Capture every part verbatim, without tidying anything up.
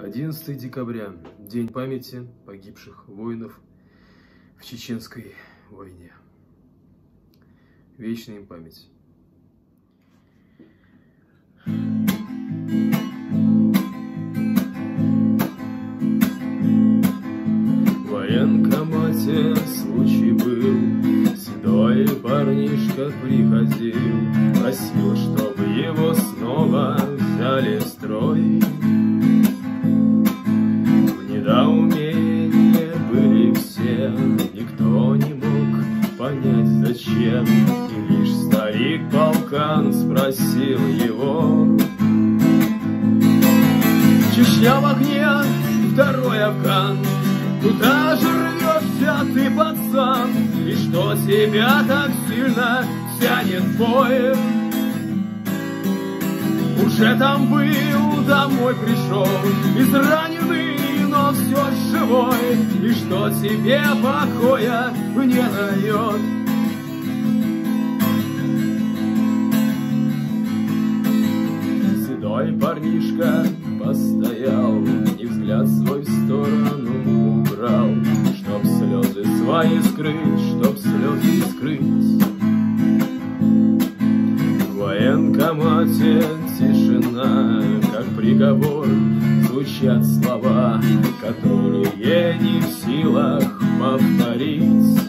одиннадцатое декабря, День памяти погибших воинов в Чеченской войне. Вечная им память. В военкомате случай был, седой парнишка приходил, просил, чтобы его снова взяли в строй. В недоумении были все, никто не мог понять зачем, и лишь старик-полкан спросил его: Чечня в огне, второй Афган, куда же рвешься ты, пацан, и что тебя так сильно тянет в бой? Уже там был, домой пришел, израненный, но все живой, и что тебе покоя не дает? Седой парнишка постоял, и взгляд свой в сторону убрал, чтоб слезы свои скрыть, чтоб слезы скрыть. В военкомате тишина, как приговор, звучат слова, которые не в силах повторить.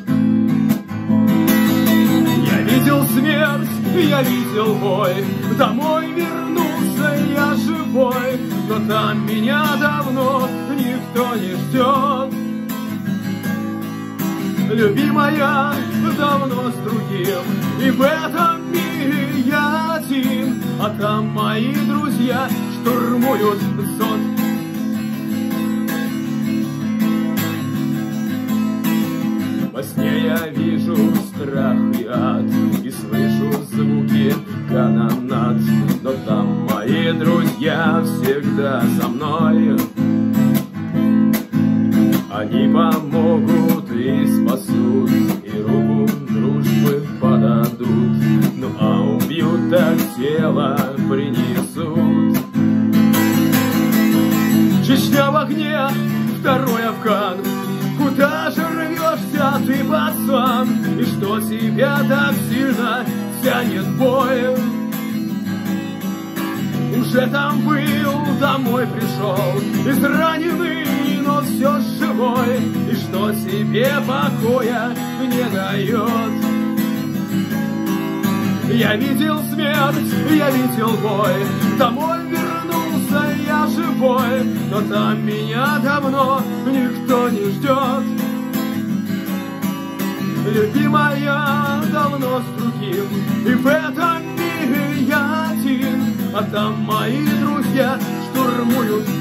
Я видел смерть, я видел бой, домой вернулся я живой, но там меня давно никто не ждет. Любимая давно с другим, и в этом мире я один, а там мои друзья штурмуют зон. Во сне я вижу страх и ад, и слышу звуки канонад, но там мои друзья всегда со мной. Они помогут и спасут, и руку дружбы подадут, ну а убьют, так тело принесут. Чечня в огне, второй Афган, куда же рвешься ты, пацан, и что тебя так сильно тянет в бой? Уже там был, домой пришел, израненный, но все живой, и что тебе покоя не дает? Я видел смерть, я видел бой, домой вернулся я живой, но там меня давно никто не ждет. Любимая давно с другим, и в этом мире я один, а там мои друзья штурмуют